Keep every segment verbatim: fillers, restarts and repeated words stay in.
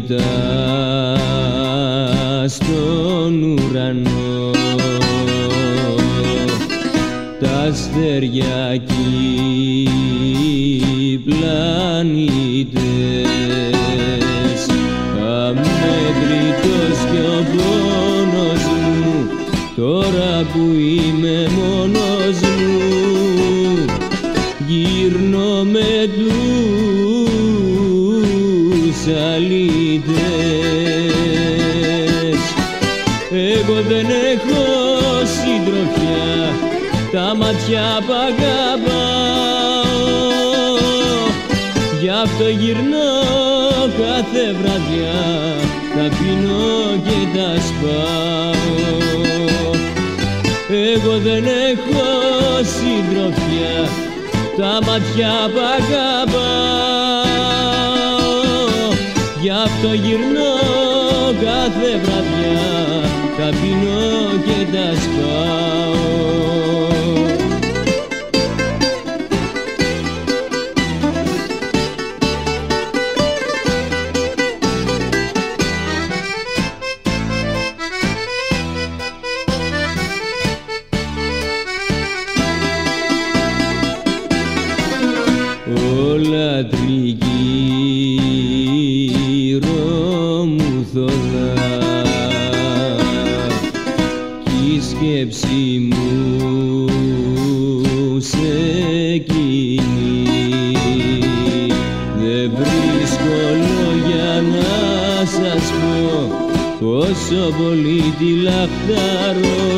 κοιτά στον ουρανό τα αστέρια κι οι πλανήτες, αμέτρητος κι ο πόνος μου τώρα που είμαι μόνος μου, γύρνω με τους αλήτες. Εγώ δεν έχω συντροφιά, τα μάτια π' αγαπάω, γι' αυτό γυρνώ κάθε βραδιά, τα πίνω και τα σπάω. Εγώ δεν έχω συντροφιά, τα μάτια π' αγαπάω, γι' αυτό γυρνώ κάθε βραδιά, τα πίνω και τα σπάω. Όλα τριγύρω μου θολά κι η σκέψη μου σε εκείνη, δεν βρίσκω λόγια να σας πω πόσο πολύ τη λαχταρώ.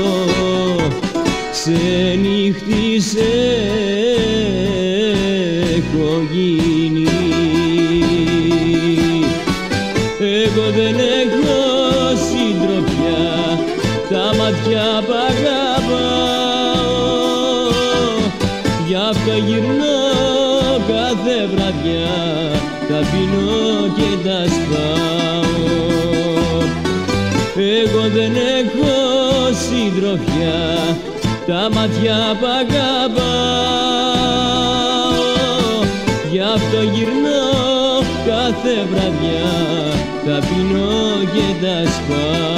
Ξενύχτησε έχω γίνει, εγώ δεν έχω συντροφιά, τα μάτια π' αγαπάω, γι' αυτό γυρνώ κάθε βραδιά, τα πίνω και τα σπάω. Εγώ δεν έχω συντροφιά, τα μάτια π' αγαπάω, γι' αυτό γυρνώ κάθε βραδιά, τα πίνω και τα σπάω.